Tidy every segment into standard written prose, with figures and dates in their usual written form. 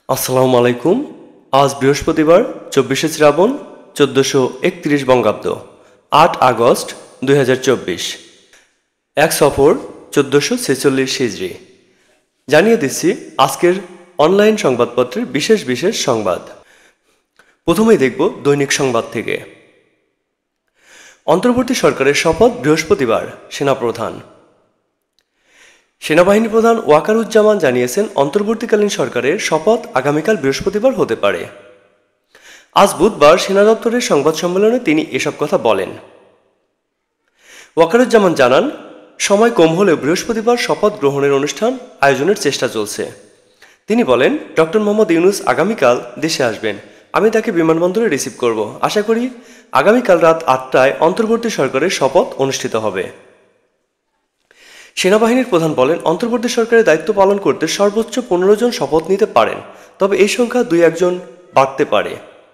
আসসালামু আলাইকুম। আজ বৃহস্পতিবার ২৪শে শ্রাবণ ১৪৩১ বঙ্গাব্দ ৮ আগস্ট ২০২৪। এক সফর ১৪৪৬ হিজরি। জানিয়ে দিচ্ছি আজকের অনলাইন সংবাদপত্রের বিশেষ বিশেষ সংবাদ। প্রথমেই দেখব দৈনিক সংবাদ থেকে। অন্তর্বর্তী সরকারের শপথ বৃহস্পতিবার সেনাপ্রধান। সেনাবাহিনী প্রধান ওয়াকারুজ্জামান জানিয়েছেন অন্তর্বর্তীকালীন সরকারের শপথ আগামীকাল বৃহস্পতিবার হতে পারে। আজ বুধবার সেনা দপ্তরের সংবাদ সম্মেলনে তিনি এসব কথা বলেন। ওয়াকারুজ্জামান জানান, সময় কম হলেও বৃহস্পতিবার শপথ গ্রহণের অনুষ্ঠান আয়োজনের চেষ্টা চলছে। তিনি বলেন, ডক্টর মোহাম্মদ ইউনূস আগামীকাল দেশে আসবেন। আমি তাকে বিমানবন্দরে রিসিভ করব। আশা করি আগামীকাল রাত ৮টায় অন্তর্বর্তী সরকারের শপথ অনুষ্ঠিত হবে। সেনাবাহিনীর প্রধান বলেন, অন্তর্বর্তী সরকারের দায়িত্ব পালন করতে সর্বোচ্চ ১৫ জন শপথ নিতে পারেন, তবে এই সংখ্যা ২-১ জন বাড়তে পারে।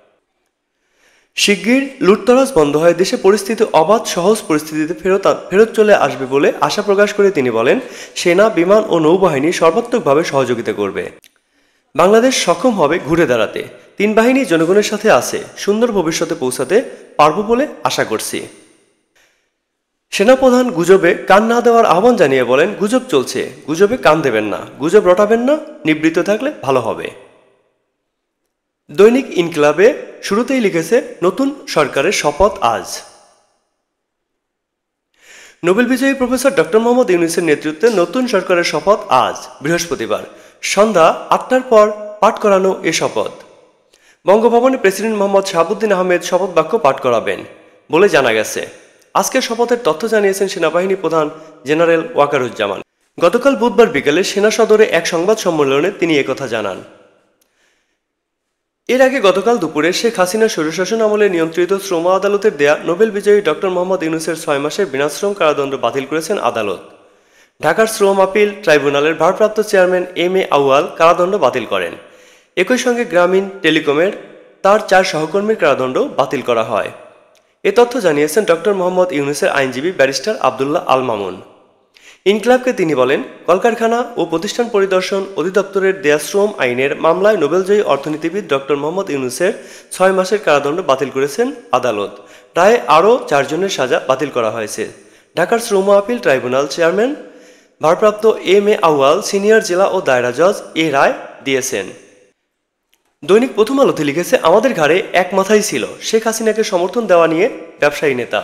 শিগগির লুটতরাজ বন্ধ হয় দেশে পরিস্থিতি অবাধ সহজ পরিস্থিতিতে ফেরত চলে আসবে বলে আশা প্রকাশ করে তিনি বলেন, সেনা, বিমান ও নৌবাহিনী সর্বাত্মকভাবে সহযোগিতা করবে। বাংলাদেশ সক্ষম হবে ঘুরে দাঁড়াতে। তিন বাহিনী জনগণের সাথে আছে, সুন্দর ভবিষ্যতে পৌঁছাতে পারব বলে আশা করছি। সেনাপ্রধান গুজবে কান না দেওয়ার আহ্বান জানিয়ে বলেন, গুজব চলছে, গুজবে কান দেবেন না, গুজব রটাবেন না, নিবৃত্ত থাকলে ভালো হবে। দৈনিক ইনকিলাবে শুরুতেই লিখেছে, নতুন সরকারের শপথ আজ। নোবেল বিজয়ী প্রফেসর ডক্টর মোহাম্মদ ইউনূসের নেতৃত্বে নতুন সরকারের শপথ আজ বৃহস্পতিবার সন্ধ্যা ৮টার পর পাঠ করানো এ শপথ। বঙ্গভবনে প্রেসিডেন্ট মোহাম্মদ শাহাবুদ্দিন আহমেদ শপথ বাক্য পাঠ করাবেন বলে জানা গেছে। আজকের শপথের তথ্য জানিয়েছেন সেনাবাহিনী প্রধান জেনারেল ওয়াকারুজ্জামান। গতকাল বুধবার বিকেলে সেনা সদরে এক সংবাদ সম্মেলনে তিনি একথা জানান। এর আগে গতকাল দুপুরে শেখ হাসিনার স্বৈরশাসন আমলে নিয়ন্ত্রিত শ্রম আদালতের দেয়া নোবেল বিজয়ী ডক্টর মোহাম্মদ ইউনূসের ৬ মাসের বিনাশ্রম কারাদণ্ড বাতিল করেছেন আদালত। ঢাকার শ্রম আপিল ট্রাইব্যুনালের ভারপ্রাপ্ত চেয়ারম্যান এম এ আউয়াল কারাদণ্ড বাতিল করেন। একই সঙ্গে গ্রামীণ টেলিকমের তার ৪ সহকর্মীর কারাদণ্ড বাতিল করা হয়। এ তথ্য জানিয়েছেন ডক্টর মোহাম্মদ ইউনূসের আইনজীবী ব্যারিস্টার আবদুল্লাহ আল মামুন। ইনকিলাবকে তিনি বলেন, কলকারখানা ও প্রতিষ্ঠান পরিদর্শন অধিদপ্তরের দেয়া শ্রম আইনের মামলায় নোবেলজয়ী অর্থনীতিবিদ ডক্টর মোহাম্মদ ইউনূসের ৬ মাসের কারাদণ্ড বাতিল করেছেন আদালত। রায়ে আরও ৪ জনের সাজা বাতিল করা হয়েছে। ঢাকার শ্রম আপিল ট্রাইব্যুনাল চেয়ারম্যান ভারপ্রাপ্ত এম এ আউয়াল সিনিয়র জেলা ও দায়রা জজ এ রায় দিয়েছেন। দৈনিক প্রথম আলোতে লিখেছে, আমাদের ঘাড়ে এক মাথাই ছিল শেখ হাসিনাকে সমর্থন দেওয়া নিয়ে ব্যবসায়ী নেতা।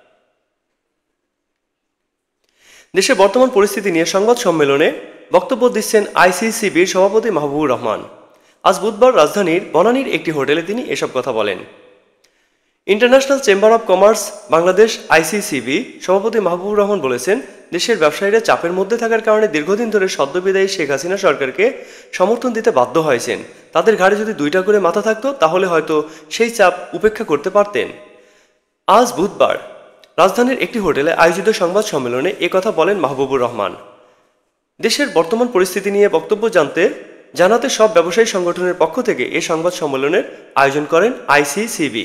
দেশের বর্তমান পরিস্থিতি নিয়ে সংবাদ সম্মেলনে বক্তব্য দিচ্ছেন আইসিসিবির সভাপতি মাহবুবুর রহমান। আজ বুধবার রাজধানীর বনানীর একটি হোটেলে তিনি এসব কথা বলেন। International chamber of commerce Bangladesh ICCB সভাপতি মাহবুবুর রহমান বলেছেন, দেশের ব্যবসায়ীরা চাপের মধ্যে থাকার কারণে দীর্ঘদিন ধরে সদ্যবিদায়ী শেখ হাসিনা সরকারকে সমর্থন দিতে বাধ্য হয়েছেন। তাদের ঘাড়ে যদি ২টা করে মাথা থাকতো তাহলে হয়তো সেই চাপ উপেক্ষা করতে পারতেন। আজ বুধবার রাজধানীর একটি হোটেলে আয়োজিত সংবাদ সম্মেলনে একথা বলেন মাহবুবুর রহমান। দেশের বর্তমান পরিস্থিতি নিয়ে বক্তব্য জানাতে সব ব্যবসায়ী সংগঠনের পক্ষ থেকে এ সংবাদ সম্মেলনের আয়োজন করেন আইসিসিবি।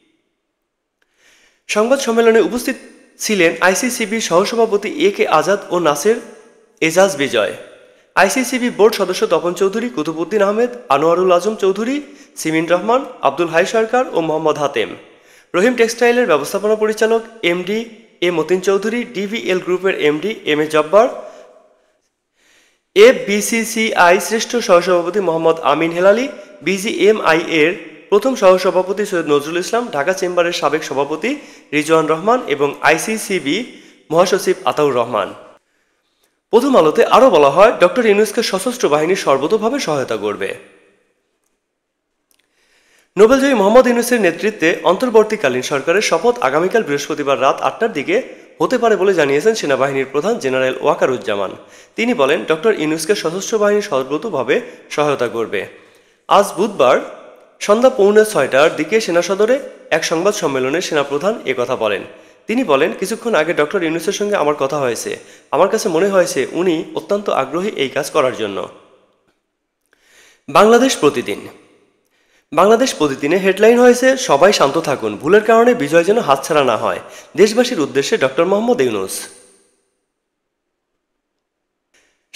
সংবাদ সম্মেলনে উপস্থিত ছিলেন আইসিসিবি সহসভাপতি এ কে আজাদ ও নাসের এজাজ বিজয়, আইসিসিবি বোর্ড সদস্য তপন চৌধুরী, কুতুবউদ্দিন আহমেদ, আনোয়ারুল আজম চৌধুরী, সিমিন রহমান, আব্দুল হাই সরকার ও মোহাম্মদ হাতেম, রহিম টেক্সটাইলের ব্যবস্থাপনা পরিচালক MD A Matin Chowdhury, DVL গ্রুপের MD M A Jabbar, FBCCI শ্রেষ্ঠ সহসভাপতি মোহাম্মদ আমিন হেলালি, বিজিএমআই এর প্রথম সহসভাপতি সৈয়দ নজরুল ইসলাম, ঢাকা চেম্বারের সাবেক সভাপতি রিজওয়ান রহমান এবং আইসিসিবি মহাসচিব আতাউর রহমান। প্রথম আলোতে আরও বলা হয়, ডক্টর ইউনূসকে সশস্ত্র বাহিনী সর্বতোভাবে সহায়তা করবে। নোবেলজয়ী মোহাম্মদ ইউনূসের নেতৃত্বে অন্তর্বর্তীকালীন সরকারের শপথ আগামীকাল বৃহস্পতিবার রাত ৮টার দিকে হতে পারে বলে জানিয়েছেন সেনাবাহিনীর প্রধান জেনারেল ওয়াকারুজ্জামান। তিনি বলেন, ডক্টর ইউনূসকে সশস্ত্র বাহিনী সর্বতোভাবে সহায়তা করবে। আজ বুধবার সন্ধ্যা 5:45টার দিকে সেনা সদরে এক সংবাদ সম্মেলনে সেনাপ্রধান একথা বলেন। তিনি বলেন, কিছুক্ষণ আগে ডক্টর ইউনূসের সঙ্গে আমার কথা হয়েছে। আমার কাছে মনে হয়েছে উনি অত্যন্ত আগ্রহী এই কাজ করার জন্য। বাংলাদেশ প্রতিদিন। বাংলাদেশ প্রতিদিনে হেডলাইন হয়েছে, সবাই শান্ত থাকুন, ভুলের কারণে বিজয় যেন হাতছাড়া না হয়, দেশবাসীর উদ্দেশ্যে ডক্টর মোহাম্মদ ইউনূস।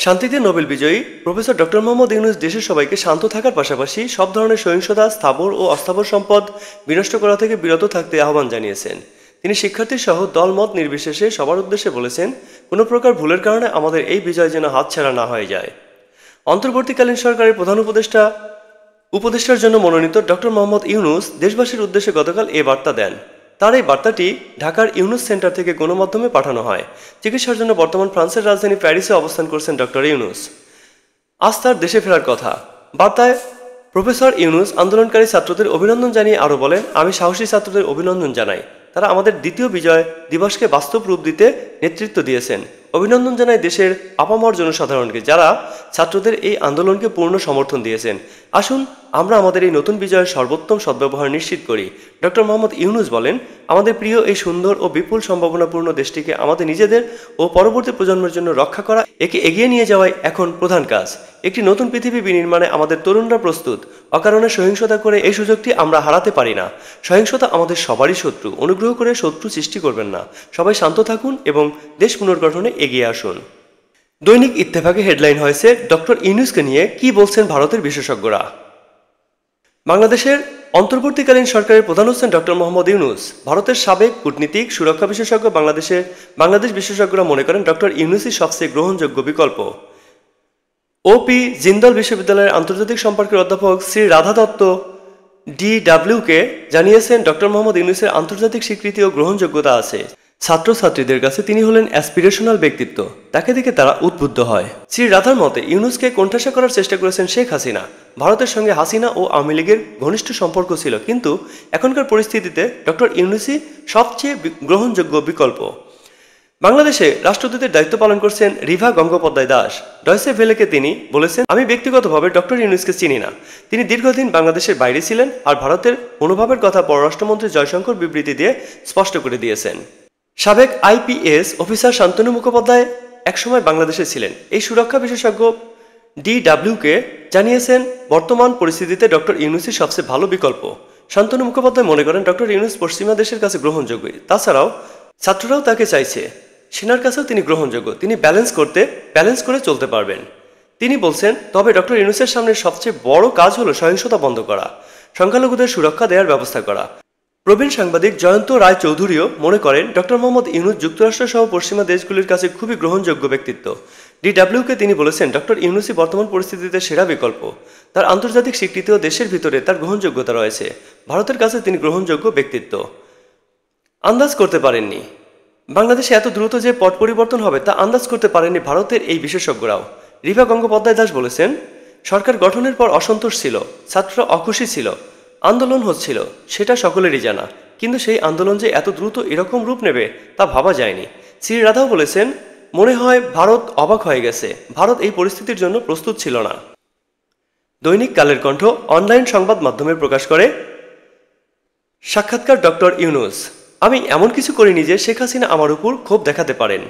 শান্তিতে নোবেল বিজয়ী প্রফেসর ডক্টর মোহাম্মদ ইউনূস দেশের সবাইকে শান্ত থাকার পাশাপাশি সব ধরনের সহিংসতা, স্থাবর ও অস্থাবর সম্পদ বিনষ্ট করা থেকে বিরত থাকতে আহ্বান জানিয়েছেন। তিনি শিক্ষার্থী সহ দলমত নির্বিশেষে সবার উদ্দেশ্যে বলেছেন, কোনো প্রকার ভুলের কারণে আমাদের এই বিজয় যেন হাতছাড়া না হয়ে যায়। অন্তর্বর্তীকালীন সরকারের প্রধান উপদেষ্টার জন্য মনোনীত ডক্টর মোহাম্মদ ইউনূস দেশবাসীর উদ্দেশ্যে গতকাল এ বার্তা দেন। তার এই বার্তাটি ঢাকার ইউনূস সেন্টার থেকে গণমাধ্যমে পাঠানো হয়। চিকিৎসার জন্য বর্তমান ফ্রান্সের রাজধানী প্যারিসে অবস্থান করছেন ডক্টর ইউনূস। আজ তার দেশে ফেরার কথা। বার্তায় প্রফেসর ইউনূস আন্দোলনকারী ছাত্রদের অভিনন্দন জানিয়ে আরও বলেন, আমি সাহসী ছাত্রদের অভিনন্দন জানাই। তারা আমাদের দ্বিতীয় বিজয় দিবসকে বাস্তব রূপ দিতে নেতৃত্ব দিয়েছেন। অভিনন্দন জানাই দেশের আপামর জনসাধারণকে, যারা ছাত্রদের এই আন্দোলনকে পূর্ণ সমর্থন দিয়েছেন। আসুন আমরা আমাদের এই নতুন বিজয়ের সর্বোত্তম সদ্ব্যবহার নিশ্চিত করি। ডক্টর মোহাম্মদ ইউনূস বলেন, আমাদের প্রিয় এই সুন্দর ও বিপুল সম্ভাবনাপূর্ণ দেশটিকে আমাদের নিজেদের ও পরবর্তী প্রজন্মের জন্য রক্ষা করা, একে এগিয়ে নিয়ে যাওয়াই এখন প্রধান কাজ। একটি নতুন পৃথিবী বিনির্মাণে আমাদের তরুণরা প্রস্তুত। অকারণে সহিংসতা করে এই সুযোগটি আমরা হারাতে পারি না। সহিংসতা আমাদের সবারই শত্রু। অনুগ্রহ করে শত্রু সৃষ্টি করবেন না। সবাই শান্ত থাকুন এবং দেশ পুনর্গঠনে এগিয়ে আসুন। দৈনিক ইত্তেফাকে হেডলাইন হয়েছে, ডক্টর ইউনূসকে নিয়ে কি বলছেন ভারতের বিশেষজ্ঞরা। বাংলাদেশের অন্তর্বর্তীকালীন সরকারের প্রধান হচ্ছেন ডক্টর মোহাম্মদ ইউনূস। ভারতের সাবেক কূটনীতিক, সুরক্ষা বিশেষজ্ঞ বাংলাদেশ বিশেষজ্ঞরা মনে করেন ডক্টর ইউনূসই সবচেয়ে গ্রহণযোগ্য বিকল্প। ওপি জিন্দল বিশ্ববিদ্যালয়ের আন্তর্জাতিক সম্পর্কের অধ্যাপক শ্রী রাধা দত্ত DWকে জানিয়েছেন, ডক্টর মোহাম্মদ ইউনূসের আন্তর্জাতিক স্বীকৃতি ও গ্রহণযোগ্যতা আছে। ছাত্রছাত্রীদের কাছে তিনি হলেন অ্যাসপিরেশনাল ব্যক্তিত্ব, তাকে দেখে তারা উদ্বুদ্ধ হয়। শ্রী রাধার মতে ইউনূসকে কোণঠাসা করার চেষ্টা করেছেন শেখ হাসিনা। ভারতের সঙ্গে হাসিনা ও আওয়ামী লীগের ঘনিষ্ঠ সম্পর্ক ছিল, কিন্তু এখনকার পরিস্থিতিতে ডক্টর ইউনূসই সবচেয়ে গ্রহণযোগ্য বিকল্প। বাংলাদেশে রাষ্ট্রদূতের দায়িত্ব পালন করছেন রিভা গঙ্গোপাধ্যায় দাস। ডয়চে ভেলেকে তিনি বলেছেন, আমি ব্যক্তিগতভাবে ডক্টর ইউনূসকে চিনি না। তিনি দীর্ঘদিন বাংলাদেশের বাইরে ছিলেন আর ভারতের মনোভাবের কথা পররাষ্ট্রমন্ত্রী জয়শঙ্কর বিবৃতি দিয়ে স্পষ্ট করে দিয়েছেন। সাবেক IPS অফিসার শান্তনু মুখোপাধ্যায় একসময় বাংলাদেশে ছিলেন। এই সুরক্ষা বিশেষজ্ঞ DWকে জানিয়েছেন, বর্তমান পরিস্থিতিতে ডক্টর ইউনূসই সবচেয়ে ভালো বিকল্প। শান্তনু মুখোপাধ্যায় মনে করেন, ডক্টর ইউনূস পশ্চিমা দেশের কাছে গ্রহণযোগ্য। তাছাড়াও ছাত্ররাও তাকে চাইছে। সেনার কাছেও তিনি গ্রহণযোগ্য। তিনি ব্যালেন্স করে চলতে পারবেন। তিনি বলছেন, তবে ডক্টর ইউনূসের সামনে সবচেয়ে বড় কাজ হলো সহিংসতা বন্ধ করা, সংখ্যালঘুদের সুরক্ষা দেওয়ার ব্যবস্থা করা। প্রবীণ সাংবাদিক জয়ন্ত রায় চৌধুরীও মনে করেন, ডক্টর মোহাম্মদ ইউনূস যুক্তরাষ্ট্র সহ পশ্চিমা দেশগুলির কাছে খুবই গ্রহণযোগ্য ব্যক্তিত্ব। DWকে তিনি বলেছেন, ডক্টর ইউনূসই বর্তমান পরিস্থিতিতে সেরা বিকল্প। তার আন্তর্জাতিক স্বীকৃতি ও দেশের ভিতরে তার গ্রহণযোগ্যতা রয়েছে। ভারতের কাছে তিনি গ্রহণযোগ্য ব্যক্তিত্ব। আন্দাজ করতে পারেননি বাংলাদেশে এত দ্রুত যে পট পরিবর্তন হবে, তা আন্দাজ করতে পারেননি ভারতের এই বিশেষজ্ঞরাও। রিভা গঙ্গোপাধ্যায় দাস বলেছেন, সরকার গঠনের পর অসন্তোষ ছিল, ছাত্ররা অখুশি ছিল, আন্দোলন হচ্ছিল, সেটা সকলেরই জানা। কিন্তু সেই আন্দোলন যে এত দ্রুত এরকম রূপ নেবে তা ভাবা যায়নি। শ্রী রাধাও বলেছেন, মনে হয় ভারত অবাক হয়ে গেছে। ভারত এই পরিস্থিতির জন্য প্রস্তুত ছিল না। দৈনিক কালের কণ্ঠ অনলাইন সংবাদ মাধ্যমে প্রকাশ করে সাক্ষাৎকার ডক্টর ইউনূস, আমি এমন কিছু করিনি যে শেখ হাসিনা আমার উপর ক্ষোভ দেখাতে পারেন।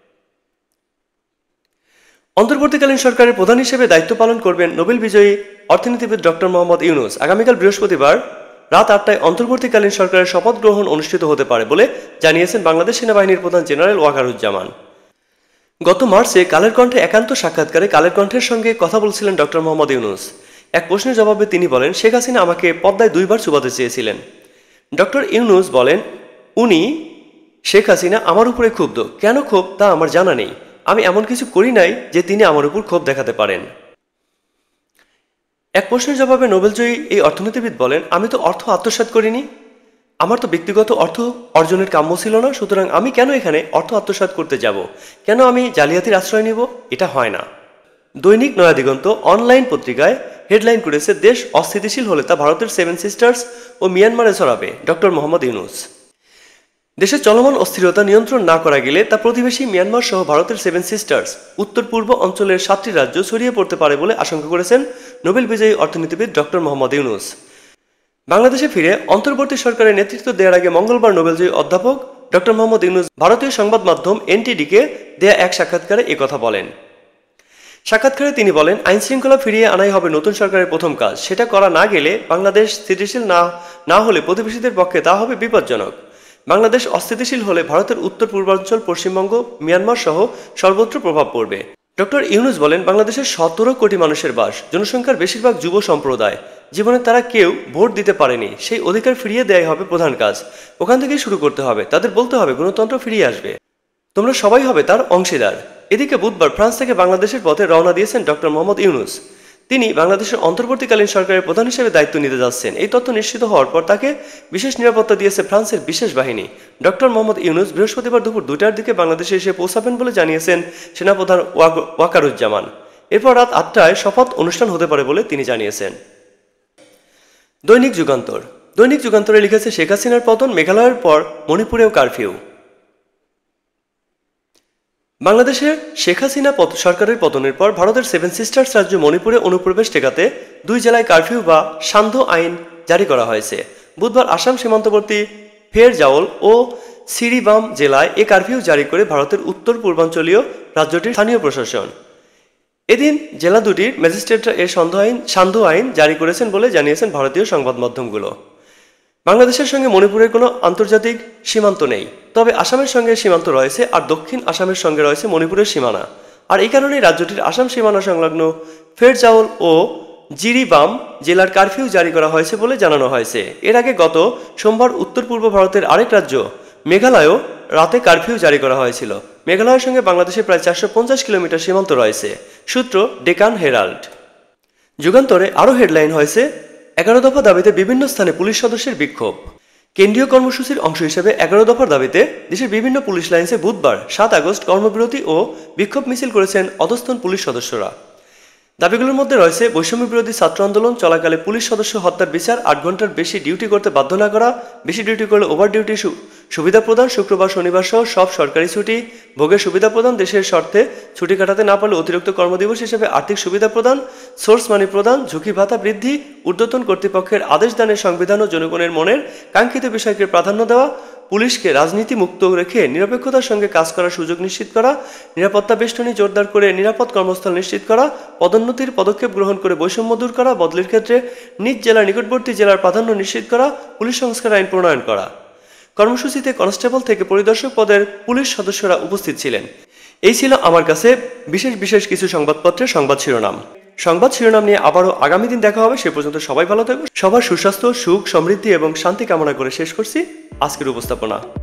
অন্তর্বর্তীকালীন সরকারের প্রধান হিসেবে দায়িত্ব পালন করবেন নোবেল বিজয়ী অর্থনীতিবিদ ডক্টর মোহাম্মদ ইউনূস। আগামীকাল বৃহস্পতিবার রাত 8টায় অন্তর্বর্তীকালীন সরকারের শপথ গ্রহণ অনুষ্ঠিত হতে পারে বলে জানিয়েছেন বাংলাদেশ সেনাবাহিনীর প্রধান জেনারেল ওয়াকারুজ্জামান। গত মার্চে কালের কণ্ঠে একান্ত সাক্ষাৎকারে কালের কণ্ঠের সঙ্গে কথা বলছিলেন ডক্টর মোহাম্মদ ইউনূস। এক প্রশ্নের জবাবে তিনি বলেন, শেখ হাসিনা আমাকে পদ্মায় 2বার চুবাতে চেয়েছিলেন। ডক্টর ইউনূস বলেন, শেখ হাসিনা আমার উপরে ক্ষুব্ধ। কেন ক্ষোভ তা আমার জানা নেই। আমি এমন কিছু করি নাই যে তিনি আমার উপর ক্ষোভ দেখাতে পারেন। এক প্রশ্নের জবাবে নোবেলজয়ী এই অর্থনীতিবিদ বলেন, আমি তো অর্থ আত্মসাৎ করিনি। আমার তো ব্যক্তিগত অর্থ অর্জনের কাম্য ছিল না, সুতরাং আমি কেন এখানে অর্থ আত্মসাৎ করতে যাব? কেন আমি জালিয়াতির আশ্রয় নিব? এটা হয় না। দৈনিক নয়া দিগন্ত অনলাইন পত্রিকায় হেডলাইন করেছে, দেশ অস্থিতিশীল হলে তা ভারতের 7 সিস্টার্স ও মিয়ানমারে ছড়াবে ডক্টর মোহাম্মদ ইউনূস। দেশে চলমান অস্থিরতা নিয়ন্ত্রণ না করা গেলে তা প্রতিবেশী মিয়ানমার সহ ভারতের 7 সিস্টার্স উত্তর পূর্ব অঞ্চলের 7টি রাজ্য ছড়িয়ে পড়তে পারে বলে আশঙ্কা করেছেন নোবেল বিজয়ী অর্থনীতিবিদ ডক্টর মোহাম্মদ ইউনূস। বাংলাদেশে ফিরে অন্তর্বর্তী সরকারের নেতৃত্ব দেওয়ার আগে মঙ্গলবার নোবেলজয়ী অধ্যাপক ডক্টর মোহাম্মদ ইউনূস ভারতীয় সংবাদ মাধ্যম NTDকে দেয়া এক সাক্ষাৎকারে একথা বলেন। সাক্ষাৎকারে তিনি বলেন, আইনশৃঙ্খলা ফিরিয়ে আনাই হবে নতুন সরকারের প্রথম কাজ। সেটা করা না গেলে, বাংলাদেশ স্থিতিশীল না হলে প্রতিবেশীদের পক্ষে তা হবে বিপজ্জনক। বাংলাদেশ অস্থিতিশীল হলে ভারতের উত্তর পূর্বাঞ্চল, পশ্চিমবঙ্গ, মিয়ানমার সহ সর্বত্র প্রভাব পড়বে। ডক্টর ইউনূস বলেন, বাংলাদেশের 17 কোটি মানুষের বাস, জনসংখ্যার বেশিরভাগ যুব সম্প্রদায়। জীবনে তারা কেউ ভোট দিতে পারেনি, সেই অধিকার ফিরিয়ে দেওয়াই হবে প্রধান কাজ। ওখান থেকেই শুরু করতে হবে, তাদের বলতে হবে গণতন্ত্র ফিরিয়ে আসবে, তোমরা সবাই হবে তার অংশীদার। এদিকে বুধবার ফ্রান্স থেকে বাংলাদেশের পথে রওনা দিয়েছেন ডক্টর মোহাম্মদ ইউনূস। তিনি বাংলাদেশের অন্তর্বর্তীকালীন সরকারের প্রধান হিসেবে দায়িত্ব নিতে যাচ্ছেন। এই তথ্য নিশ্চিত হওয়ার পর তাকে বিশেষ নিরাপত্তা দিয়েছে ফ্রান্সের বিশেষ বাহিনী। ডক্টর মোহাম্মদ ইউনূস বৃহস্পতিবার দুপুর 2টার দিকে বাংলাদেশে এসে পৌঁছাবেন বলে জানিয়েছেন সেনাপ্রধান ওয়াকারুজ্জামান। এরপর রাত 8টায় শপথ অনুষ্ঠান হতে পারে বলে তিনি জানিয়েছেন। দৈনিক যুগান্তর। দৈনিক যুগান্তরে লিখেছে, শেখ হাসিনার পতন, মেঘালয়ের পর মণিপুরেও কারফিউ। বাংলাদেশের শেখ হাসিনা সরকারের পতনের পর ভারতের 7 সিস্টার্স রাজ্য মণিপুরে অনুপ্রবেশ ঠেকাতে 2 জেলায় কারফিউ বা সান্ধ্য আইন জারি করা হয়েছে। বুধবার আসাম সীমান্তবর্তী ফেরজাউল ও সিরিবাম জেলায় এ কারফিউ জারি করে ভারতের উত্তর পূর্বাঞ্চলীয় রাজ্যটির স্থানীয় প্রশাসন। এদিন জেলা দুটির ম্যাজিস্ট্রেটরা এ সান্ধ্য আইন জারি করেছেন বলে জানিয়েছেন ভারতীয় সংবাদ মাধ্যমগুলো। বাংলাদেশের সঙ্গে মণিপুরের কোনো আন্তর্জাতিক সীমান্ত নেই, তবে আসামের সঙ্গে সীমান্ত রয়েছে, আর দক্ষিণ আসামের সঙ্গে রয়েছে মণিপুরের সীমানা। আর এই কারণেই রাজ্যটির আসাম সীমানা সংলগ্ন ফেরজাউল ও জিরিবাম জেলার কারফিউ জারি করা হয়েছে বলে জানানো হয়েছে। এর আগে গত সোমবার উত্তর পূর্ব ভারতের আরেক রাজ্য মেঘালয়েও রাতে কারফিউ জারি করা হয়েছিল। মেঘালয়ের সঙ্গে বাংলাদেশের প্রায় 450 কিলোমিটার সীমান্ত রয়েছে। সূত্র ডেকান হেরাল্ড। যুগান্তরে আরও হেডলাইন হয়েছে, 11 দফা দাবিতে বিভিন্ন স্থানে পুলিশ সদস্যের বিক্ষোভ। কেন্দ্রীয় কর্মসূচির অংশ হিসেবে 11 দফার দাবিতে দেশের বিভিন্ন পুলিশ লাইন্সে বুধবার 7 আগস্ট কর্মবিরতি ও বিক্ষোভ মিছিল করেছেন অধস্তন পুলিশ সদস্যরা। দাবিগুলোর মধ্যে রয়েছে বৈষম্য বিরোধী ছাত্র আন্দোলন চলাকালে পুলিশ সদস্য হত্যার বিচার, 8 ঘন্টার বেশি ডিউটি করতে বাধ্য না করা, বেশি ডিউটি করলে ওভার ডিউটি সুবিধা প্রদান, শুক্রবার শনিবার সহ সব সরকারি ছুটি ভোগের সুবিধা প্রদান, দেশের স্বার্থে ছুটি কাটাতে না পারলে অতিরিক্ত কর্মদিবস হিসেবে আর্থিক সুবিধা প্রদান, সোর্স মানি প্রদান, ঝুঁকি ভাতা বৃদ্ধি, ঊর্ধ্বতন কর্তৃপক্ষের আদেশ দানের সংবিধান ও জনগণের মনের কাঙ্ক্ষিত বিষয়কে প্রাধান্য দেওয়া, পুলিশকে রাজনীতি মুক্ত রেখে নিরপেক্ষতার সঙ্গে কাজ করার সুযোগ নিশ্চিত করা, নিরাপত্তা বেষ্টনী জোরদার করে নিরাপদ কর্মস্থল নিশ্চিত করা, পদোন্নতির পদক্ষেপ গ্রহণ করে বৈষম্য দূর করা, বদলির ক্ষেত্রে নিজ জেলার নিকটবর্তী জেলার প্রাধান্য নিশ্চিত করা, পুলিশ সংস্কার আইন প্রণয়ন করা। কর্মসূচিতে কনস্টেবল থেকে পরিদর্শক পদের পুলিশ সদস্যরা উপস্থিত ছিলেন। এই ছিল আমার কাছে বিশেষ কিছু সংবাদপত্রের সংবাদ শিরোনাম নিয়ে আবারও আগামী দিন দেখা হবে। সে পর্যন্ত সবাই ভালো থাকবে। সবার সুস্বাস্থ্য, সুখ, সমৃদ্ধি এবং শান্তি কামনা করে শেষ করছি আজকের উপস্থাপনা।